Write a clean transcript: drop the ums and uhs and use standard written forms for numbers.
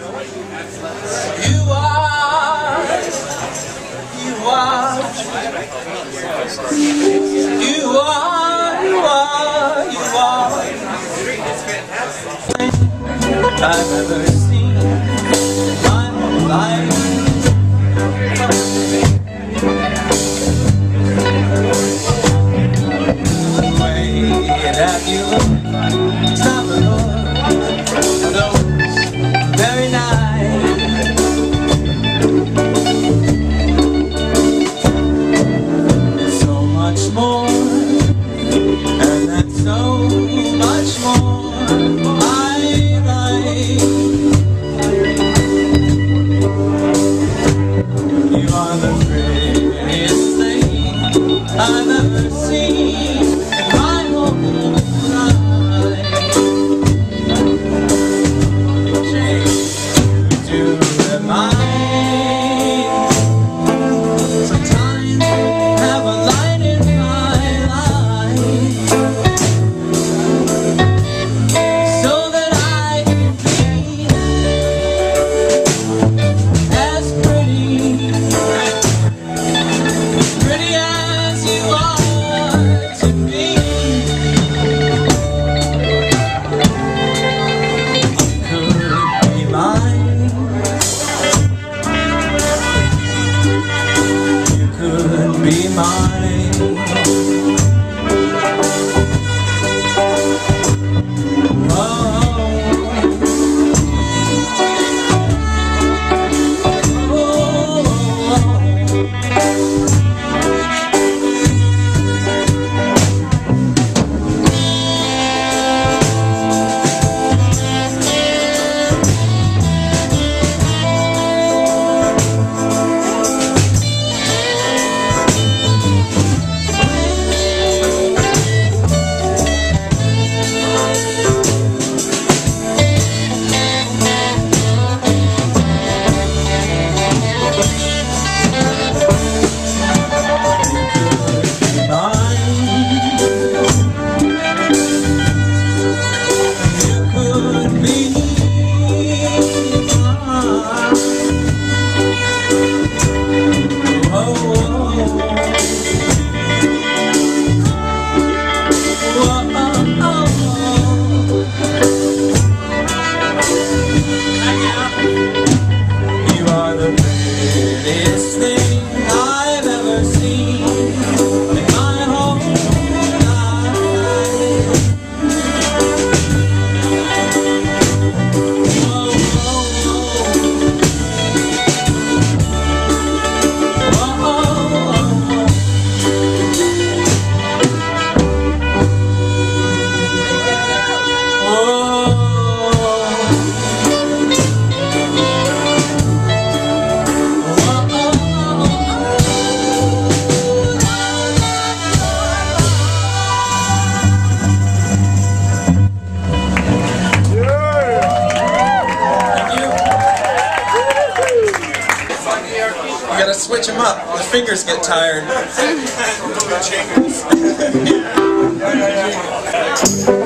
You are, you are, you are, you are, you are I've ever seen in my whole life. The way that you look, time to look, those very nights. So much more, and that's so much more. You are the prettiest thing I've ever seen in my whole life. You remind sometimes have a light in my life, so that I can be as pretty as you are to me. Could be mine. You could be mine. You gotta switch them up. The fingers get tired.